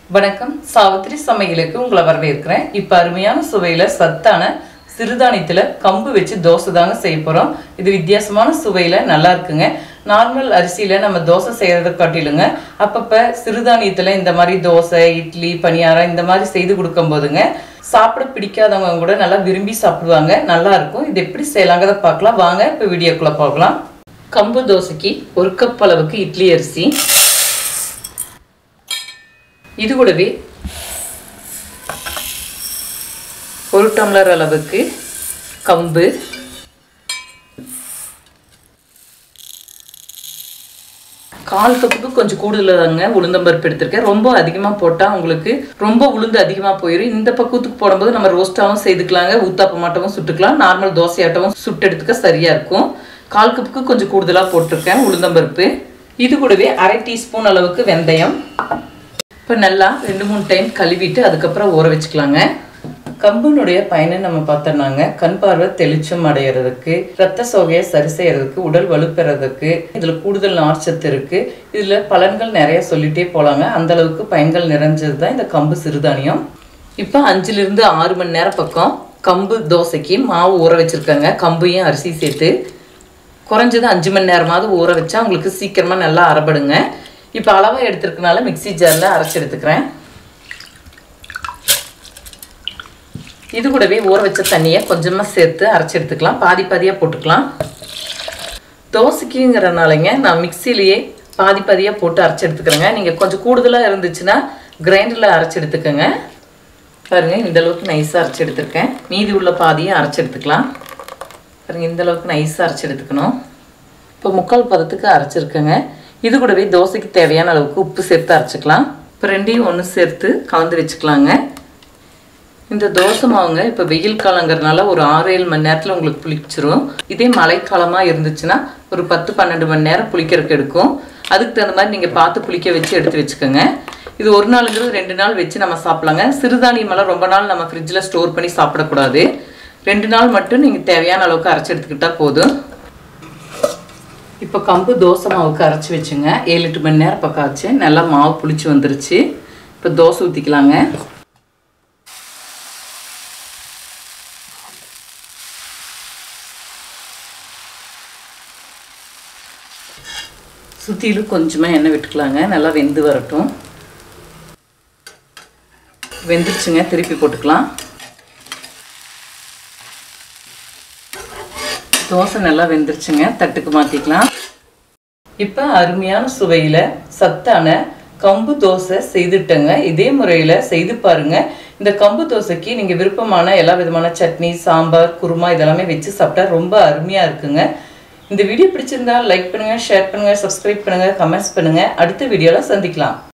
வணக்கம் சாவித்ரி சமையலுக்கு உங்களை வரவேற்கிறேன். இப்போ அருமையான சுவையில் சத்தான சிறுதானியத்தில் கம்பு வச்சு தோசை தாங்க செய்ய போகிறோம். இது வித்தியாசமான சுவையில் நல்லா இருக்குங்க. நார்மல் அரிசியில் நம்ம தோசை செய்கிறத காட்டிலுங்க அப்பப்போ சிறுதானியத்தில் இந்த மாதிரி தோசை, இட்லி, பணியாரம் இந்த மாதிரி செய்து கொடுக்கும் போதுங்க சாப்பிட பிடிக்காதவங்க கூட நல்லா விரும்பி சாப்பிடுவாங்க. நல்லா இருக்கும். இது எப்படி செய்யலாங்கிறத பார்க்கலாம் வாங்க. இப்போ வீடியோக்குள்ளே பார்க்கலாம். கம்பு தோசைக்கு 1 கப் அளவுக்கு இட்லி அரிசி, இது கூடவே 1 டம்ளர் அளவுக்கு கம்பு, 1/4 கப்புக்கு கொஞ்சம் கூடுதலாக உளுந்தம்பருப்பு எடுத்திருக்கேன். ரொம்ப அதிகமாக போட்டால் உங்களுக்கு ரொம்ப உளுந்து அதிகமாக போயிடும். இந்த பக்குவத்துக்கு போடும்போது நம்ம ரோஸ்டாகவும் செய்துக்கலாங்க, ஊத்தாப்பமாட்டவும் சுட்டுக்கலாம், நார்மல் தோசையாட்டவும் சுட்டு எடுத்துக்க சரியாக இருக்கும். 1/4 கப்புக்கு கொஞ்சம் கூடுதலாக போட்டிருக்கேன் உளுந்தம்பருப்பு. இது கூடவே 1/2 டீஸ்பூன் அளவுக்கு வெந்தயம். இப்போ நல்லா 2-3 டைம் கழுவிட்டு அதுக்கப்புறம் ஊற வச்சுக்கலாங்க. கம்புனுடைய பயனை நம்ம பார்த்தோம்னாங்க, கண் பார்வை தெளிச்சம் அடைகிறதுக்கு, ரத்த சோகையை சரி செய்யறதுக்கு, உடல் வலுப்பெறதுக்கு, இதில் கூடுதல் நார்ச்சத்து இருக்குது. இதில் பலன்கள் நிறைய சொல்லிகிட்டே போகலாங்க. அந்தளவுக்கு பயன்கள் நிறைஞ்சது தான் இந்த கம்பு சிறுதானியம். இப்போ 5லிருந்து 6 மணி நேரம் பக்கம் கம்பு தோசைக்கு மாவு ஊற வச்சுருக்காங்க. கம்பையும் அரிசி சேர்த்து குறைஞ்சது 5 மணி நேரமாவது ஊற வச்சா உங்களுக்கு சீக்கிரமாக நல்லா அரைபடுங்க. இப்போ அளவாக எடுத்துருக்கனால மிக்சி ஜாரில் அரைச்சி எடுத்துக்கிறேன். இது கூடவே ஊற வச்ச தண்ணியை கொஞ்சமாக சேர்த்து அரைச்சி எடுத்துக்கலாம். பாதி பாதியாக போட்டுக்கலாம். தோசைக்குங்கிறனாலங்க நான் மிக்சிலேயே பாதி பாதியாக போட்டு அரைச்சி எடுத்துக்கிறேங்க. நீங்கள் கொஞ்சம் கூடுதலாக இருந்துச்சுன்னா கிரைண்டரில் அரைச்சி எடுத்துக்கோங்க. பாருங்கள், இந்தளவுக்கு நைஸாக அரைச்சி எடுத்துருக்கேன். மீதி உள்ள பாதியை அரைச்சி எடுத்துக்கலாம். பாருங்கள், இந்தளவுக்கு நைஸாக அரைச்சி எடுத்துக்கணும். இப்போ 3/4 பதத்துக்கு அரைச்சிருக்கேங்க. இது கூடவே தோசைக்கு தேவையான அளவுக்கு உப்பு சேர்த்து அரைச்சிக்கலாம். இப்போ 2ஐயும் ஒன்று சேர்த்து கலந்து வச்சுக்கலாங்க. இந்த தோசை மாவுங்க இப்போ வெயில் காலங்கிறதுனால ஒரு 6-7 மணி நேரத்தில் உங்களுக்கு புளிச்சிரும். இதே மழைக்காலமாக இருந்துச்சுன்னா ஒரு 10-12 மணி நேரம் புளிக்கிறதுக்கு எடுக்கும். அதுக்கு தகுந்த மாதிரி நீங்கள் பார்த்து புளிக்க வச்சு எடுத்து வச்சுக்கோங்க. இது 1 நாளுங்கிறது 2 நாள் வச்சு நம்ம சாப்பிட்லாங்க. சிறுதானியமெல்லாம் ரொம்ப நாள் நம்ம ஃப்ரிட்ஜில் ஸ்டோர் பண்ணி சாப்பிடக்கூடாது. 2 நாள் மட்டும் நீங்கள் தேவையான அளவுக்கு அரைச்சி எடுத்துக்கிட்டால் போதும். இப்போ கம்பு தோசை மாவுக்கு அரைச்சி வச்சுங்க. 7-8 மணி நேரம் பக்கம் ஆச்சு. நல்லா மாவு புளிச்சு வந்துருச்சு. இப்போ தோசை ஊற்றிக்கலாங்க. சுற்றிலும் கொஞ்சமாக எண்ணெய் விட்டுக்கலாங்க. நல்லா வெந்து வரட்டும். வெந்துருச்சுங்க, திருப்பி போட்டுக்கலாம். தோசை நல்லா வெந்துருச்சுங்க, தட்டுக்கு மாற்றிக்கலாம். இப்போ அருமையான சுவையில் சத்தான கம்பு தோசை செய்துட்டேங்க. இதே முறையில் செய்து பாருங்கள். இந்த கம்பு தோசைக்கு நீங்கள் விருப்பமான எல்லா விதமான சட்னி, சாம்பார், குருமா இதெல்லாமே வச்சு சாப்பிட்டா ரொம்ப அருமையாக இருக்குங்க. இந்த வீடியோ பிடிச்சிருந்தா லைக் பண்ணுங்கள், ஷேர் பண்ணுங்கள், சப்ஸ்கிரைப் பண்ணுங்கள், கமெண்ட்ஸ் பண்ணுங்கள். அடுத்த வீடியோவில் சந்திக்கலாம்.